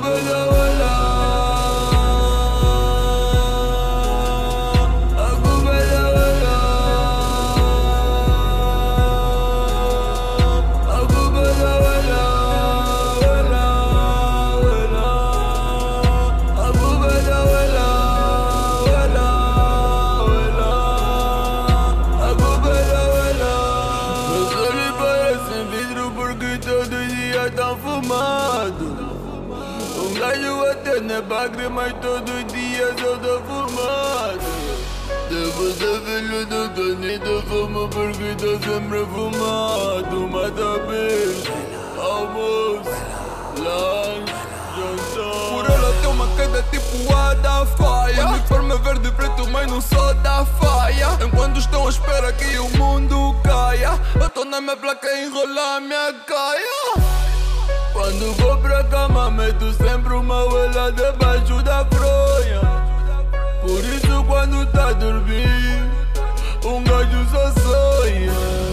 Tão fumado. Um gajo até na bagre, mas todos os dias eu tô fumado. Devo ser filho do canito, fumo porque tô sempre fumado. Mata bicho, almoço, lanche, jantar. Por ela tem uma queda tipo a da faia. Uniforme verde e preto, mas não sou da faia. Enquanto estão à espera que o mundo caia, eu tô na minha placa a enrolar a minha caia. Quando vou pra cama meto sempre uma huela debaixo da fronha. Por isso quando tá a dormir, um gajo só sonha.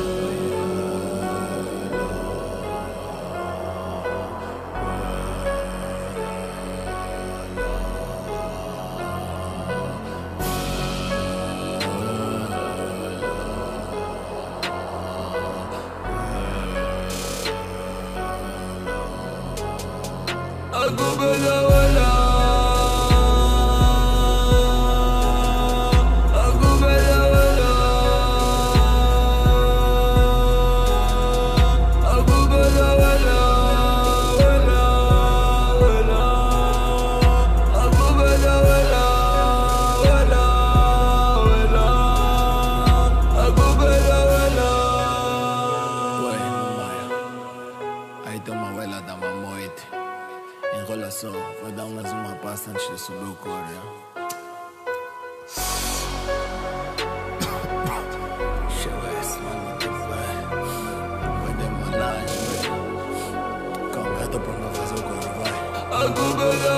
Aí tem uma vela da mamoite. Enrola só, vou dar mais uma passa antes de subir o coro. Chega esse mano que vai demorar, calma, eu tô pronto pra fazer o coro, vai.